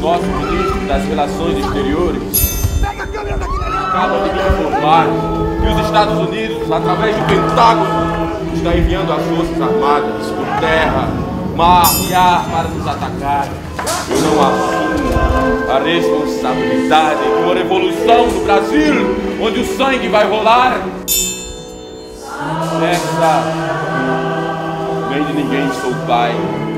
nosso ministro das Relações Exteriores acaba de me informar que os Estados Unidos, através do Pentágono, está enviando as forças armadas por terra, mar e ar para nos atacar. Eu não assumo a responsabilidade de uma revolução no Brasil, onde o sangue vai rolar. Nessa, nem de ninguém sou pai.